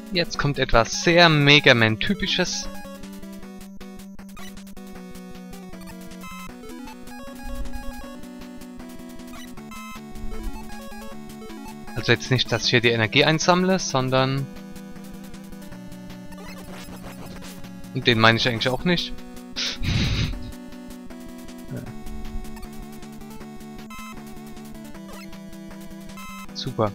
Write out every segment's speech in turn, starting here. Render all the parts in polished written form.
Jetzt kommt etwas sehr Mega Man-typisches. Also jetzt nicht, dass ich hier die Energie einsammle, sondern... Und den meine ich eigentlich auch nicht. Ja. Super.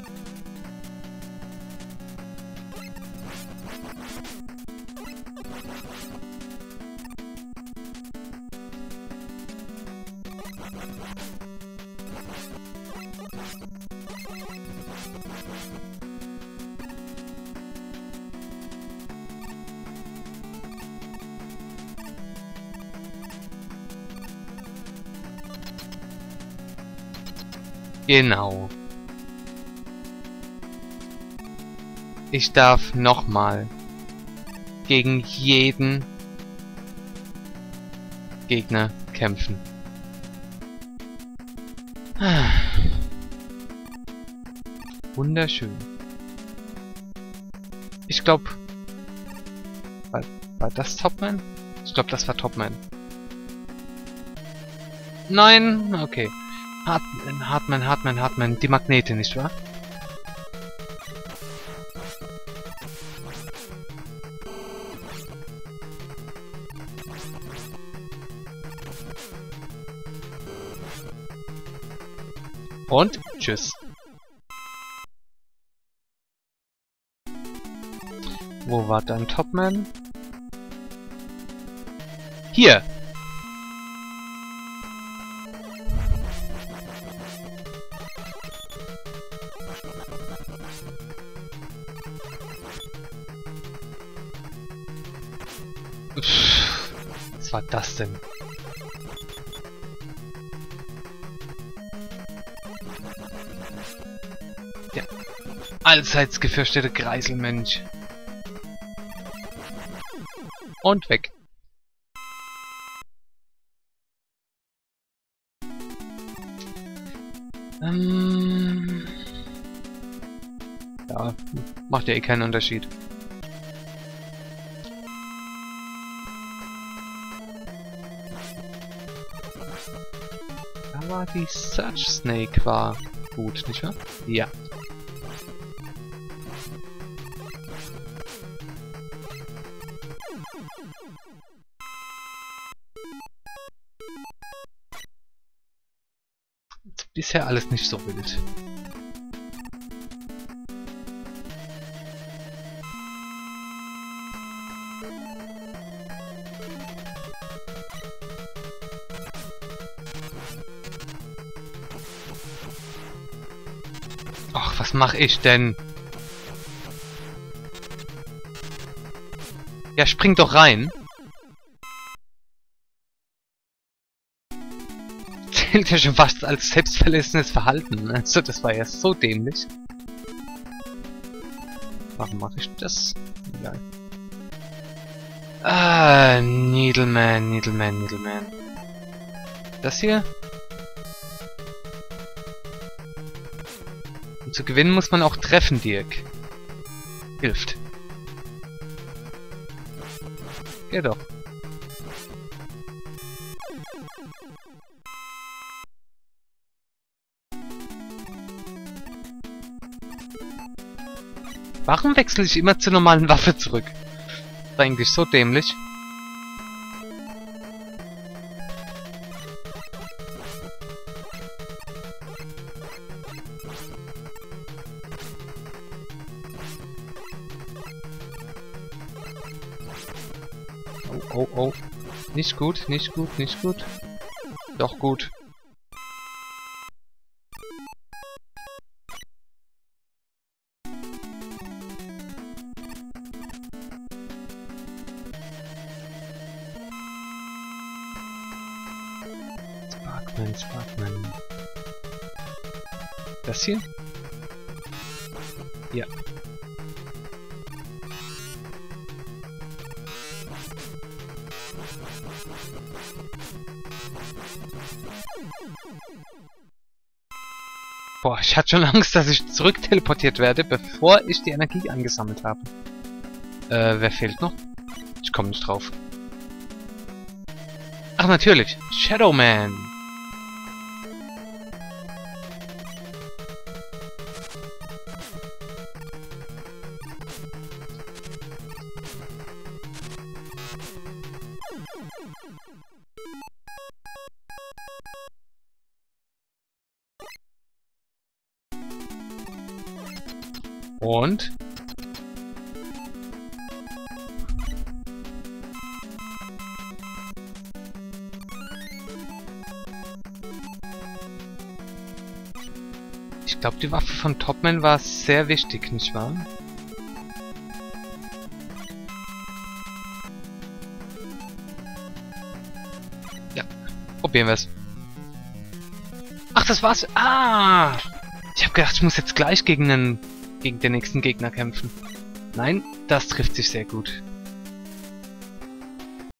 Genau. Ich darf nochmal gegen jeden Gegner kämpfen. Wunderschön. Ich glaube... War das Topman? Ich glaube, das war Topman. Nein? Okay. Hartman. Die Magnete, nicht wahr? Und tschüss. Wo war dein Topman? Hier! Was war das denn? Der allseits gefürchtete Greiselmensch. Und weg. Ja, macht ja eh keinen Unterschied. Da war die Search Snake war gut, nicht wahr? Ja. Bisher alles nicht so wild. Ach, was mache ich denn? Ja, spring doch rein. Zählt ja schon fast als selbstverletzendes Verhalten. Also, das war ja so dämlich. Warum mache ich das? Egal. Ah, Needleman. Das hier? Um zu gewinnen muss man auch treffen, Dirk. Hilft. Ja doch. Warum wechsle ich immer zur normalen Waffe zurück? Das ist eigentlich so dämlich. Oh. Nicht gut. Doch gut. Sparkman. Das hier? Ja. Boah, ich hatte schon Angst, dass ich zurück teleportiert werde, bevor ich die Energie angesammelt habe. Wer fehlt noch? Ich komme nicht drauf. Ach, natürlich. Shadow Man. Und? Ich glaube, die Waffe von Topman war sehr wichtig, nicht wahr? Ja, probieren wir es. Ach, das war's. Ah! Ich habe gedacht, ich muss jetzt gleich gegen den nächsten Gegner kämpfen. Nein, das trifft sich sehr gut.